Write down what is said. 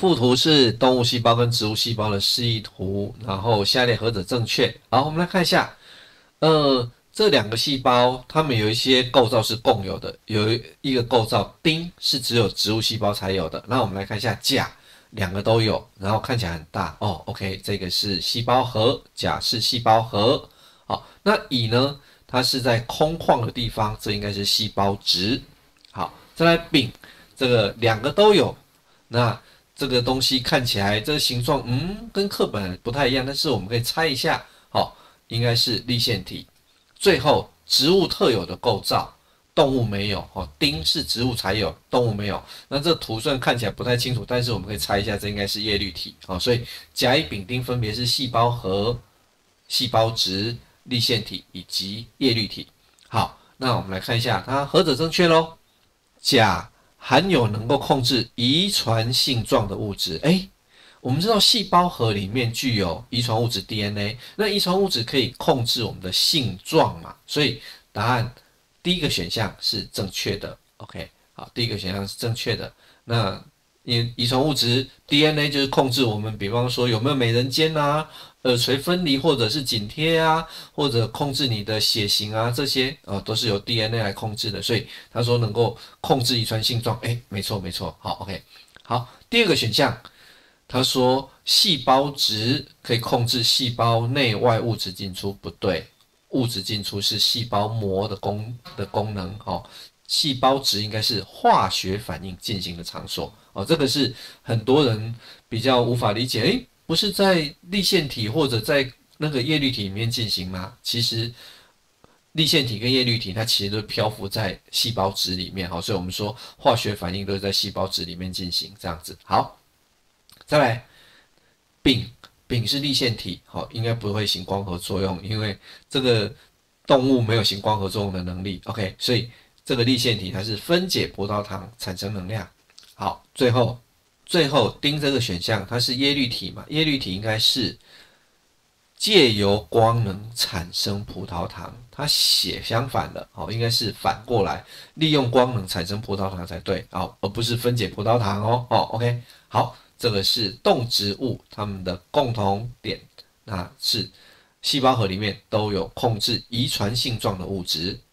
附图是动物细胞跟植物细胞的示意图，然后下列何者正确？好，我们来看一下，这两个细胞它们有一些构造是共有的，有一个构造丁是只有植物细胞才有的。那我们来看一下甲，两个都有，然后看起来很大哦。OK， 这个是细胞核，甲是细胞核。好，那乙呢？它是在空旷的地方，这应该是细胞质。好，再来丙，这个两个都有，那这个东西看起来这个形状，跟课本不太一样，但是我们可以猜一下，好，应该是粒线体。最后，植物特有的构造，动物没有，哦，丁是植物才有，动物没有。那这图虽然看起来不太清楚，但是我们可以猜一下，这应该是叶绿体，哦，所以甲、乙、丙、丁分别是细胞核、细胞质、粒线体以及叶绿体。好，那我们来看一下，它何者正确咯？甲含有能够控制遗传性状的物质。我们知道细胞核里面具有遗传物质 DNA， 那遗传物质可以控制我们的性状嘛？所以答案第一个选项是正确的。OK， 好，第一个选项是正确的。那遗传物质 DNA 就是控制我们，比方说有没有美人尖啊、耳垂分离或者是紧贴啊，或者控制你的血型啊，这些都是由 DNA 来控制的。所以他说能够控制遗传性状，没错没错。好 ，OK， 好，第二个选项。他说细胞质可以控制细胞内外物质进出，不对，物质进出是细胞膜的功能哦。细胞质应该是化学反应进行的场所哦，这个是很多人比较无法理解，不是在粒线体或者在那个叶绿体里面进行吗？其实粒线体跟叶绿体它其实都漂浮在细胞质里面，好，所以我们说化学反应都是在细胞质里面进行，这样子。好。再来，丙是粒线体，好，应该不会行光合作用，因为这个动物没有行光合作用的能力。OK， 所以这个粒线体它是分解葡萄糖产生能量。好，最后丁这个选项它是叶绿体嘛？叶绿体应该是借由光能产生葡萄糖，它写相反了，应该是反过来，利用光能产生葡萄糖才对，而不是分解葡萄糖哦。OK， 好。这个是动植物它们的共同点，那是细胞核里面都有控制遗传性状的物质。